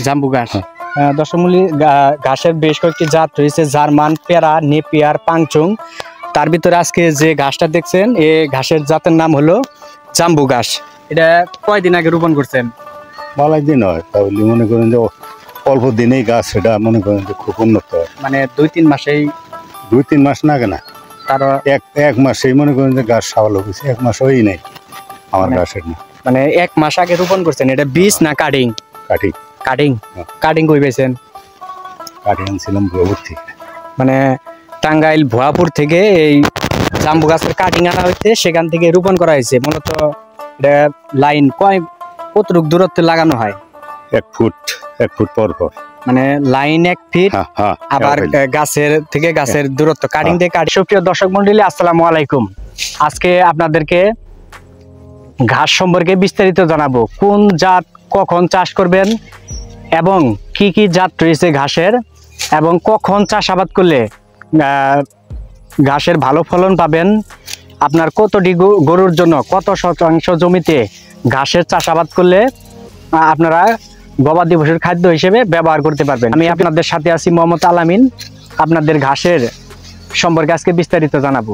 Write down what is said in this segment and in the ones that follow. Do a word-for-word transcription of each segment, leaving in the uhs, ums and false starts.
জাম্বু ঘাস। দর্শক মূলী ঘাসের বেশ কয়েকটি জাত রয়েছে, জার্মান, পেরা, নেপিয়ার, পাংচুং। তার ভিতরে আজকে যে ঘাসটা দেখছেন এই ঘাসের জাতের নাম হলো জাম্বু ঘাস। এটা কয়দিন আগে রোপণ করছেন? ভালো দিন হয়, তাহলে মনে করেন যে অল্প দিনেই গাছ সেটা মনে করেন যে খুব উন্নত হয়। মানে দুই তিন মাসেই? দুই তিন মাস না কেনা, তার এক এক মাসেই মনে করেন যে গাছ সাবালো হয়েছে। এক মাস হয়ই নাই আমার গাছের না। মানে এক মাস আগে রোপণ করছেন। এটা বীজ না কাটিং? কাটিং। কাটিং কাটিং কই পেয়েছেন? কাটিং আনছিলাম ভুয়াপুর থেকে। মানে টাঙ্গাইল ভুয়াপুর থেকে এই জাম্বু গাছের কাটিং আনা হয়েছে, সেখান থেকে রোপণ করা হয়েছে। মূলত এটা লাইন কয় কতটুকু দূরত্বে লাগানো হয়? এক ফুট এক ফুট পর পর। মানে লাইন এক ফিট, আবার গাছের থেকে গাছের দূরত্ব কাটিং দিয়ে কাটি। সুপ্রিয় দর্শক মন্ডলী, আসসালামু আলাইকুম। আজকে আপনাদেরকে ঘাস সম্পর্কে বিস্তারিত জানাবো। কোন জাত কখন চাষ করবেন এবং কি কি জাত রয়েছে ঘাসের, এবং কখন চাষাবাদ করলে ঘাসের ভালো ফলন পাবেন, আপনার কতটি গরুর জন্য কত শতাংশ জমিতে ঘাসের চাষাবাদ করলে আপনারা গবাদি পশুর খাদ্য হিসেবে ব্যবহার করতে পারবেন। আমি আপনাদের সাথে আছি মোহাম্মদ আলামিন। আপনাদের ঘাসের সম্পর্কে আজকে বিস্তারিত জানাবো।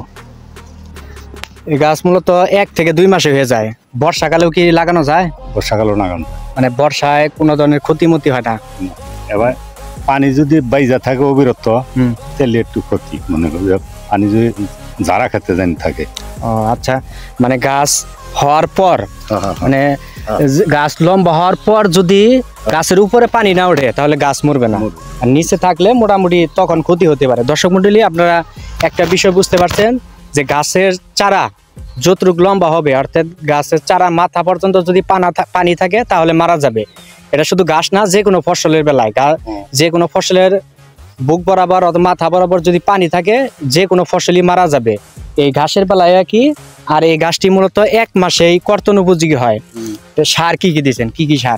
এই গাছ মূলত এক থেকে দুই মাসে হয়ে যায়। বর্ষাকালেও কি লাগানো যায়? বর্ষাকালেও লাগানো, মানে বর্ষায় কোনো ধরনের ক্ষতিমতি হয় না? এবার পানি যদি বাইজা থাকে অবিরত, তাহলে একটু ক্ষতি। মনে করি পানি যদি যারা খেতে জানি থাকে। ও আচ্ছা, মানে গাছ হওয়ার পর, মানে গাছ লম্বা হওয়ার পর যদি গাছের উপরে পানি না ওঠে তাহলে গাছ মরবে না, আর নিচে থাকলে মোটামুটি তখন ক্ষতি হতে পারে। দর্শক মন্ডলী, আপনারা একটা বিষয় বুঝতে পারছেন যে গাছের চারা যতটুকু লম্বা হবে, অর্থাৎ গাছের চারা মাথা পর্যন্ত যদি পানা পানি থাকে তাহলে মারা যাবে। এটা শুধু গাছ না, যে কোনো ফসলের বেলায়, যে কোনো ফসলের বুক বরাবর অথবা মাথা বরাবর যদি পানি থাকে যে কোনো ফসলই মারা যাবে। এই ঘাসের বেলায় কি, আর এই গাছটি মূলত এক মাসেই কর্তন উপযোগী হয়। সার কি কি দিয়েছেন? কি কি সার?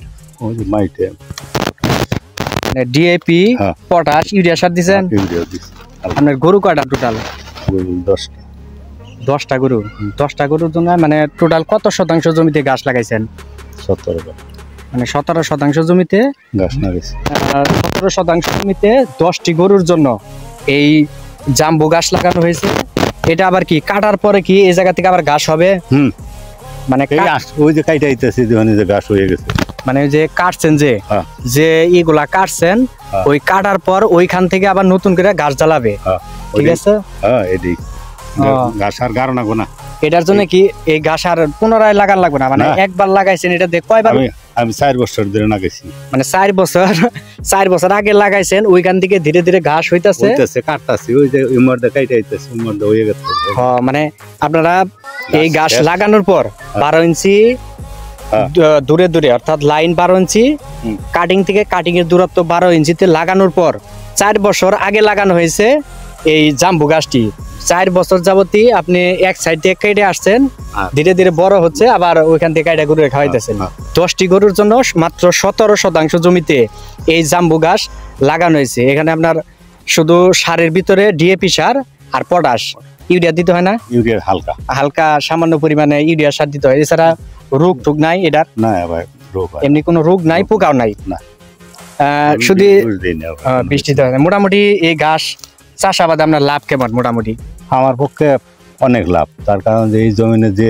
ডিএপি, পটাশ, ইউরিয়া সার দিয়েছেন। আপনার গরু কয়টা টোটাল? দশটা। দশটা গরু। দশটা গরুর জন্য মানে টোটাল কত শতাংশ জমিতে গাছ লাগাইছেন? সতেরো। মানে সতেরো শতাংশ জমিতে গাছ লাগাইছে। সতেরো শতাংশ জমিতে দশটি গরুর জন্য এই জাম্বু গাছ লাগানো হয়েছে। এটা আবার কি কাটার পরে কি এই জায়গা থেকে আবার ঘাস হবে? হুম, মানে ওই যে কাইটা আইতেছে যে ঘাস হয়ে গেছে। মানে যে কাটছেন, যে যে এগুলা কাটছেন, ওই কাটার পর ওইখান থেকে আবার নতুন করে ঘাস জ্বালাবে, ঠিক আছে? হ্যাঁ, এদিক ঘাস আর গাড়ো না গোনা। এটার জন্য কি এই ঘাস আর পুনরায় লাগান লাগবে না? মানে একবার লাগাইছেন, এটা দেখ কয়বার? আমি চার বছর ধরে লাগাইছি। মানে চার বছর চার বছর আগে লাগাইছেন, ওইখান থেকে ধীরে ধীরে ঘাস হইতাছে, কাটতাছি, ওই যে উমরদা কাইটা আইতাছে, উমরদা হয়ে গেছে। হ্যাঁ, মানে আপনারা এই ঘাস লাগানোর পর বারো ইঞ্চি দূরে দূরে, অর্থাৎ লাইন বারো ইঞ্চি, কাটিং থেকে কাটিং এর দূরত্ব বারো ইঞ্চিতে লাগানোর পর চার বছর আগে লাগানো হয়েছে এই জাম্বু গাছটি। চার বছর যাবতই আপনি এক সাইড থেকে কেটে আসছেন, ধীরে ধীরে বড় হচ্ছে, আবার ওইখান থেকে কাইটা গরু খাওয়াইতেছেন। দশটি গরুর জন্য মাত্র সতেরো শতাংশ জমিতে এই জাম্বু গাছ লাগানো হয়েছে। এখানে আপনার শুধু সারের ভিতরে ডিএপি সার আর পটাশ, ইউরিয়া দিতে হয় না? ইউরিয়া হালকা হালকা সামান্য পরিমাণে ইউরিয়া সার দিতে হয়। এছাড়া রোগ ঠুক নাই এটার? না, এমনি কোনো রোগ নাই, পোকাও নাই, শুধু বৃষ্টিতে হয়। মোটামুটি এই ঘাস চাষাবাদে আপনার লাভ কেমন? মোটামুটি আমার পক্ষে অনেক লাভ, তার কারণ যে এই জমিনে যে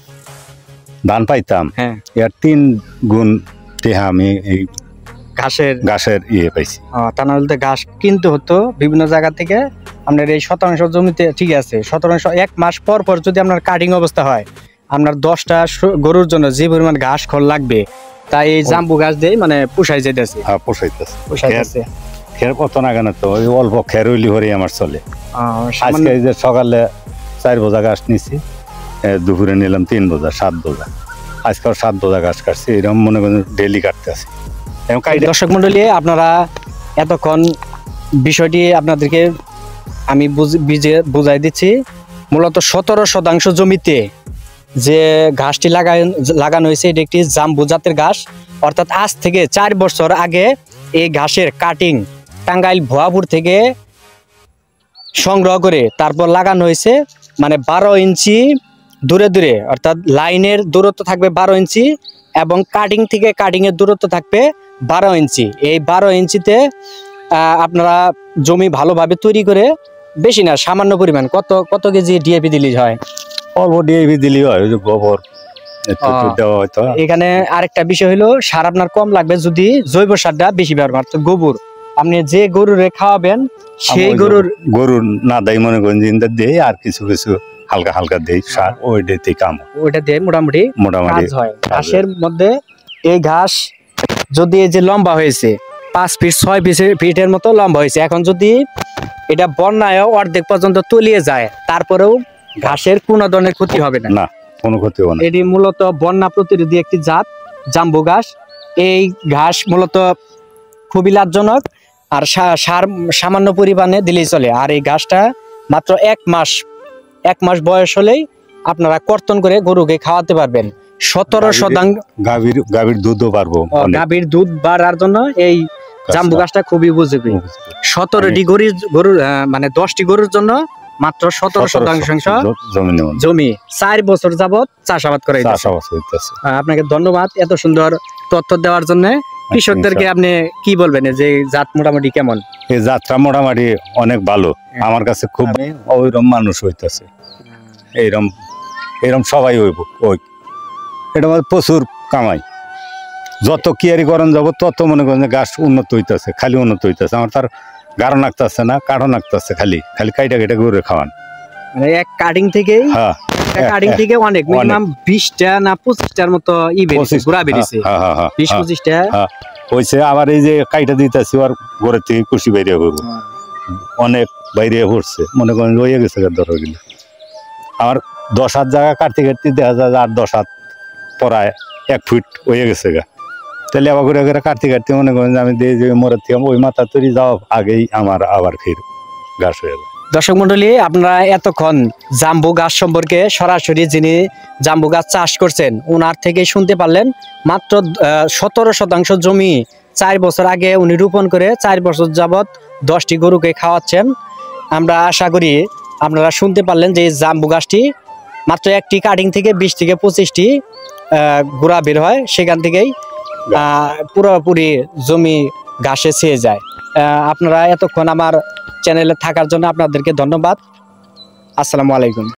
ধান পাইতাম, হ্যাঁ, এর তিন গুণ টেহা আমি এই ঘাসের ঘাসের ইয়ে পাইছি। তা না হলে ঘাস কিনতে হতো বিভিন্ন জায়গা থেকে। আপনার এই শতাংশ জমিতে ঠিক আছে, শতাংশ এক মাস পর পর যদি আপনার কাটিং অবস্থা হয়, আপনার দশটা গরুর জন্য যে পরিমাণ ঘাস খড় লাগবে, তাই এই জাম্বু গাছ দিয়ে মানে পোষাই যেতেছে। হ্যাঁ, পোষাইতেছে পোষাইতেছে। খের কত না কেন, তো ওই অল্প খের হইলি হরে আমার চলে। আজকে এই যে সকালে চার বোঝা গাছ নিছি, দুপুরে নিলাম তিন বোঝা, সাত বোঝা। আজকে সাত বোঝা গাছ কাটছি, এরকম মনে করেন ডেলি কাটতে আসি। দর্শক মন্ডলী, আপনারা এতক্ষণ বিষয়টি আপনাদেরকে আমি বুঝে বুঝাই দিচ্ছি। মূলত সতেরো শতাংশ জমিতে যে ঘাসটি লাগাই লাগানো হয়েছে, এটি একটি জাম্বু জাতের ঘাস। অর্থাৎ আজ থেকে চার বছর আগে এই ঘাসের কাটিং টাঙ্গাইল ভুয়াপুর থেকে সংগ্রহ করে তারপর লাগানো হয়েছে। মানে বারো ইঞ্চি দূরে দূরে, অর্থাৎ লাইনের দূরত্ব থাকবে বারো ইঞ্চি, এবং কাটিং থেকে কাটিং এর দূরত্ব থাকবে বারো ইঞ্চি। এই বারো ইঞ্চিতে আহ, আপনারা জমি ভালোভাবে তৈরি করে, বেশি না সামান্য পরিমাণ, কত কত কেজি ডিএপি দিলেই হয়? অল্প ডিএপি দিলেই হয়, ওই যে গোবর একটু একটু ও। দেওয়া হয়তো। এখানে আরেকটা বিষয় হলো, সার আপনার কম লাগবে যদি জৈব সারটা বেশি ব্যবহার করতে। গোবর আপনি যে গরুরে খাওয়াবেন সেই আমি ওই যে গরুর গরুর না দেয় মনে করেন জিন্দা দেই, আর কিছু কিছু হালকা হালকা দেই সার, ওইটাতেই কাম হয়। ওইটা দিয়ে মোটামুটি মোটামুটি কাজ হয়। কাজ হয়। ঘাসের মধ্যে এই ঘাস যদি এই যে লম্বা হয়েছে পাঁচ ফিট ছয় ফিটের মতো লম্বা হয়েছে, এখন যদি এটা বন্যায় অর্ধেক পর্যন্ত তলিয়ে যায়, তারপরেও ঘাসের কোনো ধরনের ক্ষতি হবে না। না, কোনো ক্ষতি হবে না। এটি মূলত বন্যা প্রতিরোধী একটি জাত জাম্বু ঘাস। এই ঘাস মূলত খুবই লাভজনক, আর সা- সার সামান্য পরিমাণে দিলেই চলে। আর এই ঘাসটা মাত্র এক মাস এক মাস বয়স হলেই আপনারা কর্তন করে গরুকে খাওয়াতে পারবেন। সতেরো শতাংশ গাভীর গাভীর দুধও পারবো অনেক। গাভীর দুধ বাড়ার জন্য এই জাম্বু গাছটা খুবই উপযোগী। সতেরোটি গরুর গরুর আহ, মানে দশটি গরুর জন্য মাত্র সতেরো শতাংশ জমি নেব, জমি চার বছর যাবত চাষাবাদ করে দিচ্ছে। চাষাবাদ হইতেছে। আহ, আপনাকে ধন্যবাদ এত সুন্দর তথ্য দেওয়ার জন্য। কৃষকদেরকে আপনি কি বলবেন যে জাত মোটামুটি কেমন? এই যাত্রা মোটামুটি অনেক ভালো আমার কাছে, খুব ওইরকম মানুষ হইতেছে, এইরকম এরকম সবাই হইব। ওই এটা আমার প্রচুর কামাই, যত কিয়ারি করণ যাব তত মনে করেন যে গাছ উন্নত হইতেছে, খালি উন্নত হইতেছে। আমার তার গাঢ় নাকতেছে না, কাঠও নাকতেছে, খালি খালি কাইটা কেটে ঘুরে খাওয়ান। মানে এক কাটিং থেকেই হ্যাঁ, কাটিং থেকে অনেক মিনিমাম বিশটা না পঁচিশটার মতো ই বেরিয়েছে, গুড়া বেরিয়েছে, হ্যাঁ হ্যাঁ হ্যাঁ বিশ পঁচিশটা। হ্যাঁ হয়েছে। আবার এই যে কাইটা দিতেছি আর ঘরের থেকে কুশি বাইরে পড়বো, অনেক বাইরে পড়ছে, মনে করেন রয়ে গেছে ধরো গেলে। আমার দশ হাত জায়গা কাটতে কাটতে দেখা যায় আর দশ হাত পড়ায় এক ফুট হয়ে গেছে গা। তাহলে আবার ঘুরে ঘুরে কাটতে কাটতে মনে করেন যে আমি দিয়ে যে মোড়ের থেকে ওই মাথা তৈরি যাওয়া আগেই আমার আবার ফির ঘাস হয়ে যায়। দর্শক মন্ডলী, আপনারা এতক্ষণ জাম্বু গাছ সম্পর্কে সরাসরি যিনি জাম্বু গাছ চাষ করছেন ওনার থেকে শুনতে পারলেন। মাত্র সতেরো শতাংশ জমি চার বছর আগে উনি রোপণ করে চার বছর যাবৎ দশটি গরুকে খাওয়াচ্ছেন। আমরা আশা করি আপনারা শুনতে পারলেন যে এই জাম্বু গাছটি মাত্র একটি কাটিং থেকে বিশ থেকে পঁচিশটি গোড়া বের হয়, সেখান থেকেই আহ, পুরোপুরি জমি ঘাসে ছেয়ে যায়। আহ, আপনারা এতক্ষণ আমার চ্যানেলে থাকার জন্য আপনাদেরকে ধন্যবাদ। আসসালামু আলাইকুম।